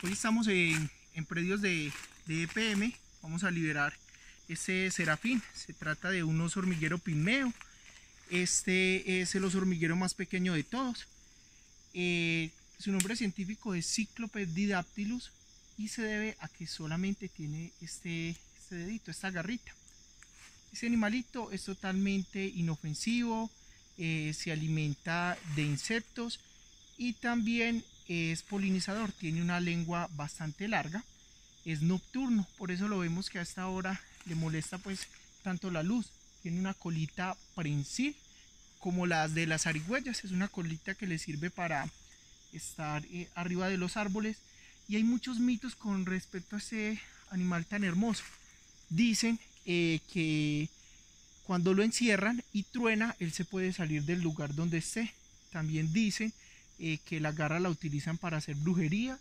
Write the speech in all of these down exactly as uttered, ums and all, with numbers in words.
Hoy estamos en, en predios de, de E P M. Vamos a liberar este serafín. Se trata de un oso hormiguero pigmeo. Este es el oso hormiguero más pequeño de todos. Eh, su nombre científico es Cyclopes didactylus y se debe a que solamente tiene este, este dedito, esta garrita. Ese animalito es totalmente inofensivo, eh, se alimenta de insectos y también es polinizador, tiene una lengua bastante larga, es nocturno, por eso lo vemos que a esta hora le molesta pues tanto la luz. Tiene una colita prensil como las de las zarigüeyas, es una colita que le sirve para estar eh, arriba de los árboles. Y hay muchos mitos con respecto a este animal tan hermoso. Dicen eh, que cuando lo encierran y truena, él se puede salir del lugar donde esté. También dicen eh, que la garra la utilizan para hacer brujería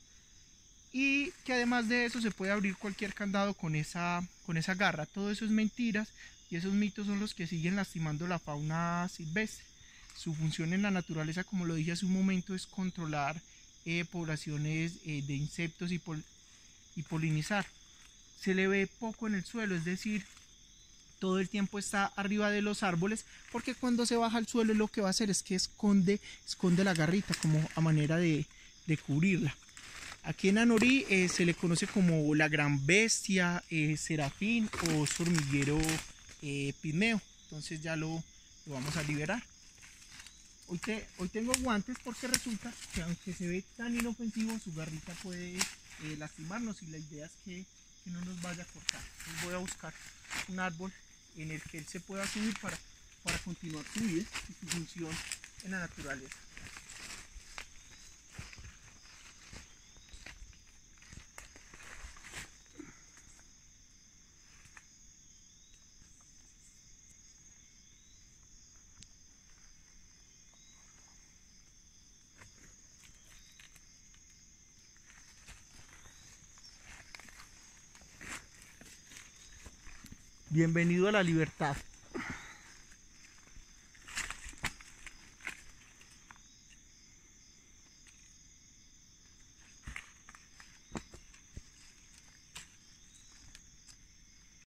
y que además de eso se puede abrir cualquier candado con esa, con esa garra. Todo eso es mentiras y esos mitos son los que siguen lastimando la fauna silvestre. Su función en la naturaleza, como lo dije hace un momento, es controlar eh, poblaciones eh, de insectos y, pol y polinizar. Se le ve poco en el suelo, es decir, todo el tiempo está arriba de los árboles, porque cuando se baja al suelo lo que va a hacer es que esconde, esconde la garrita como a manera de, de cubrirla. Aquí en Anorí eh, se le conoce como la gran bestia, eh, serafín o oso hormiguero eh, pigmeo. Entonces ya lo, lo vamos a liberar. Hoy, te, hoy tengo guantes porque resulta que aunque se ve tan inofensivo, su garrita puede eh, lastimarnos y la idea es que, que no nos vaya a cortar. Entonces voy a buscar un árbol en el que él se pueda subir para, para continuar su vida y su función en la naturaleza. Bienvenido a la libertad.